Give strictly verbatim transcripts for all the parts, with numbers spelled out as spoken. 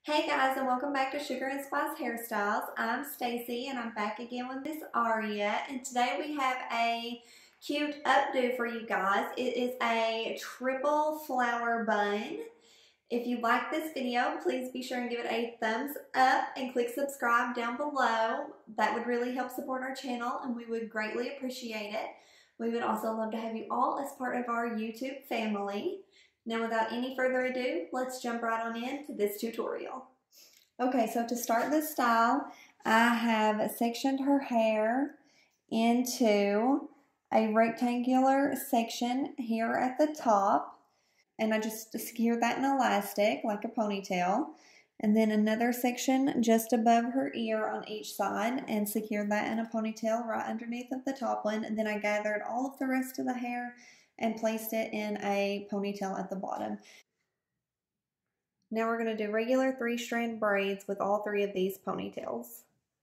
Hey guys, and welcome back to Sugar and Spice Hairstyles. I'm Stacy and I'm back again with Miss Aria, and today we have a cute updo for you guys. It is a triple flower bun. If you like this video, please be sure and give it a thumbs up and click subscribe down below. That would really help support our channel and we would greatly appreciate it. We would also love to have you all as part of our YouTube family. Now, without any further ado, let's jump right on into this tutorial. Okay, so to start this style, I have sectioned her hair into a rectangular section here at the top, and I just secured that in elastic like a ponytail, and then another section just above her ear on each side and secured that in a ponytail right underneath of the top one, and then I gathered all of the rest of the hair and placed it in a ponytail at the bottom. Now we're going to do regular three-strand braids with all three of these ponytails.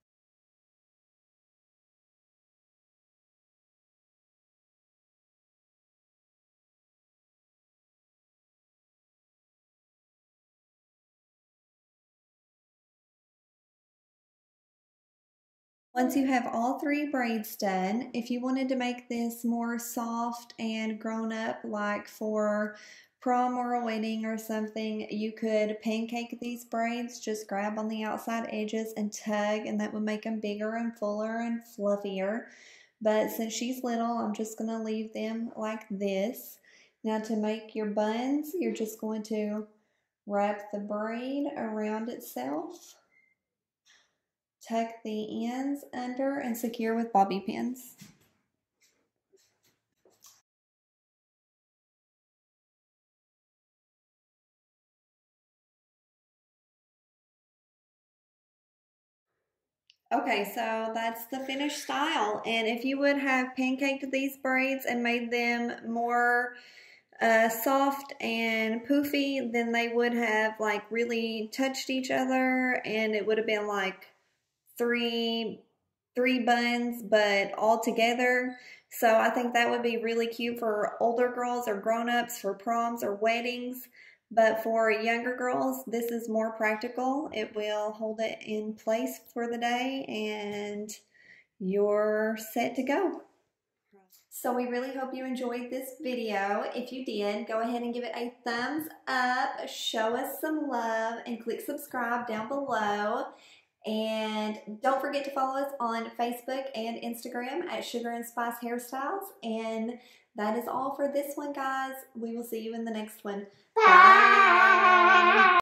Once you have all three braids done, if you wanted to make this more soft and grown up, like for prom or a wedding or something, you could pancake these braids. Just grab on the outside edges and tug, and that would make them bigger and fuller and fluffier. But since she's little, I'm just going to leave them like this. Now to make your buns, you're just going to wrap the braid around itself. Tuck the ends under and secure with bobby pins. Okay, so that's the finished style. And if you would have pancaked these braids and made them more uh, soft and poofy, then they would have like really touched each other, and it would have been like three three buns but all together. So I think that would be really cute for older girls or grown-ups for proms or weddings. But for younger girls, this is more practical. It will hold it in place for the day and you're set to go. So we really hope you enjoyed this video. If you did, go ahead and give it a thumbs up, show us some love, and click subscribe down below. And don't forget to follow us on Facebook and Instagram at Sugar and Spice Hairstyles. And that is all for this one, guys. We will see you in the next one. Bye! Bye.